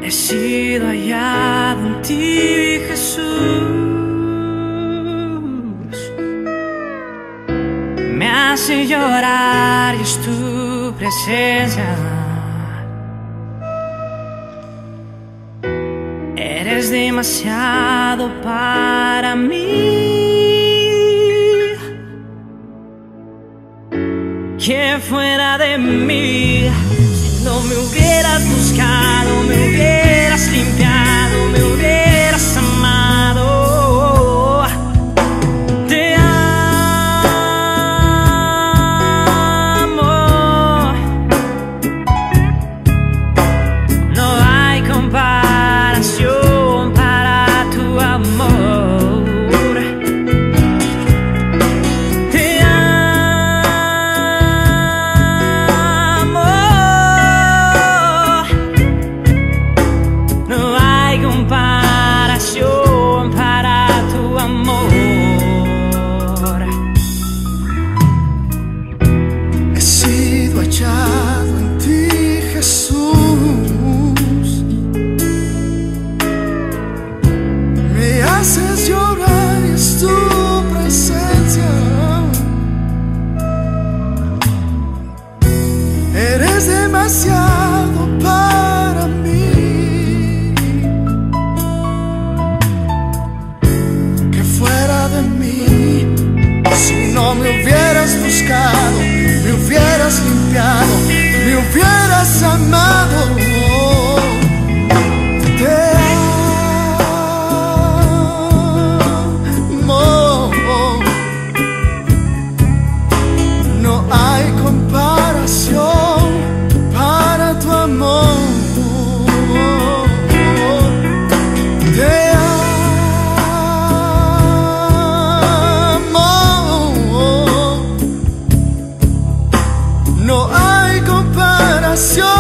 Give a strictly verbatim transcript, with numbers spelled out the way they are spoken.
He sido hallado en ti, Jesús. Me hace llorar y es tu presencia. Eres demasiado para mí. Que fuera de mí, si no me hubieras buscado, me hubieras limpiado, me hubieras amado. Te amo. No hay comparación para tu amor. Comparación para tu amor. He sido hallado en ti, Jesús. Me haces llorar y es tu presencia. Eres demasiado para mí. De mí, si no me hubieras buscado, me hubieras limpiado, me hubieras amado. Te amo. No hay comparación para tu amor. Te No hay comparación.